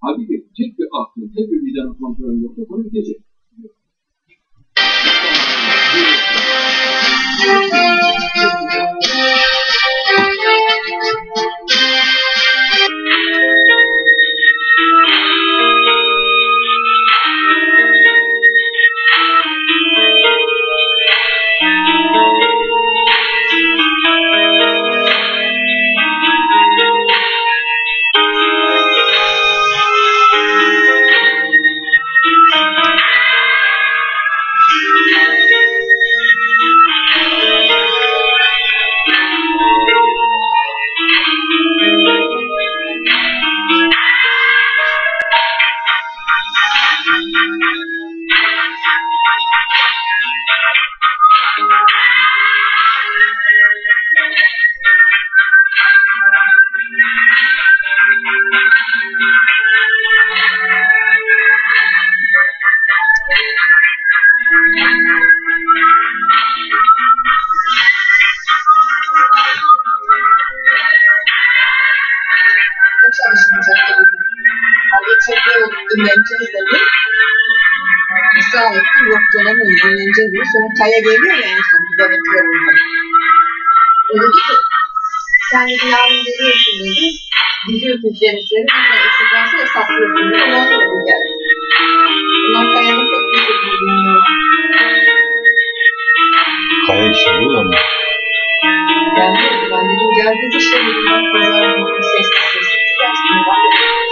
Halbuki tek bir aklın, tek bir vicdanın kontrolü yoktu, konu bitecek. Dinleneceğiz dedi. Israr etti. Yok dönemeyiz. Dinleneceğiz dedi. Sonra Kaya geliyor ya en son. Gideretiyor bunları. O dedi ki sen dedi yarın geliyorsun dedi. Gidiyorsun demetleri. Ne eksik varsa hesaplıyorsun dedi. Ondan sonra bu geldi. Bunlar Kaya'nın pek bir şey bilmiyor. Kaya işe oluyor mu? Ben dedim geldiğinde şey dedim. Bak pazar günü sessiz gidersin. Ben dedim.